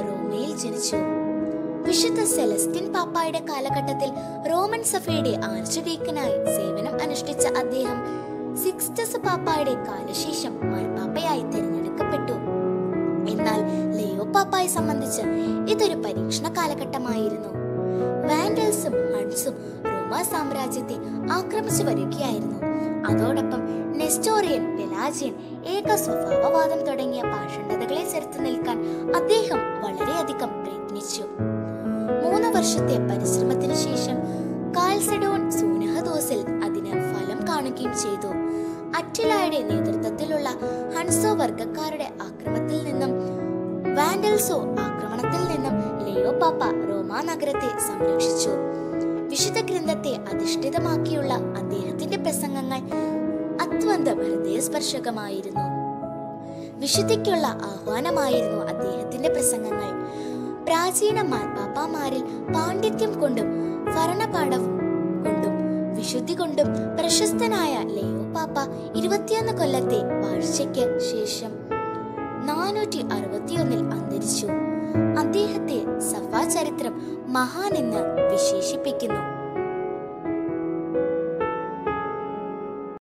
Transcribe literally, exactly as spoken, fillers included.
റോമയിൽ ജനിച്ചു. വിശുദ്ധ സെലസ്റ്റിൻ പാപ്പായുടെ കാലഘട്ടത്തിൽ റോമൻ സഭയുടെ ആർച്ച് ഡീക്കനായി സേവനം അനുഷ്ഠിച്ച അദ്ദേഹം സിക്സ്റ്റസ് പാപ്പായുടെ കാലശേഷം മാർപ്പാപ്പയായി തിരഞ്ഞെടുക്കപ്പെട്ടു. എന്നാൽ ലിയോ പാപ്പായെ സംബന്ധിച്ച് ഇതൊരു പരീക്ഷണ കാലഘട്ടമായിരുന്നു. വാൻഡൽസും ഹൺസും റോമ സാമ്രാജ്യത്തെ ആക്രമിച്ചു വരികയായിരുന്നു. അതോടൊപ്പം നെസ്റ്റോറിയൻ, പെലാജിയൻ, ഏക സ്വഭാവവാദം തുടങ്ങിയ പാഷണ്ഡതകളെ ചെറുത്തു നിൽക്കാൻ അദ്ദേഹം വളരെയധികം പ്രയത്നിച്ചു. മൂന്ന് വർഷത്തെ പരിശ്രമത്തിനു ശേഷം കാൽസെഡോൺ സൂനഹദോസിൽ അതിന് ഫലം കാണുകയും ചെയ്തു. അറ്റിലായുടെ നേതൃത്വത്തിലുള്ള ഹൺസോ വർഗക്കാരുടെ ആക്രമണത്തിൽ നിന്നും വാൻഡൽസോ ആക്രമണത്തിൽ നിന്നും ലിയോ പാപ്പ റോമാ നഗരത്തെ സംരക്ഷിച്ചു. വിശുദ്ധ ഗ്രന്ഥത്തെ അധിഷ്ഠിതമാക്കിയുള്ള അദ്ദേഹത്തിന്റെ പ്രസംഗങ്ങൾ അത്യന്തം ഹൃദയസ്പർശകമായിരുന്നു. വിശുദ്ധിക്കുള്ള ആഹ്വാനമായിരുന്നു അദ്ദേഹത്തിന്റെ പ്രസംഗങ്ങൾ. പ്രാചീന മാർപ്പാപ്പമാരിൽ പാണ്ഡിത്യം കൊണ്ടും ഭരണപാഠവും കൊണ്ടും വിശുദ്ധി കൊണ്ടും പ്രശസ്തനായ ലിയോ പാപ്പ ഇരുപത്തിയൊന്ന് കൊല്ലത്തെ വാഴ്ചയ്ക്ക് ശേഷം നാനൂറ്റി അറുപത്തിയൊന്നിൽ അന്തരിച്ചു. അദ്ദേഹത്തെ സഭാചരിത്രം മഹാൻ എന്ന് വിശേഷിപ്പിക്കുന്നു.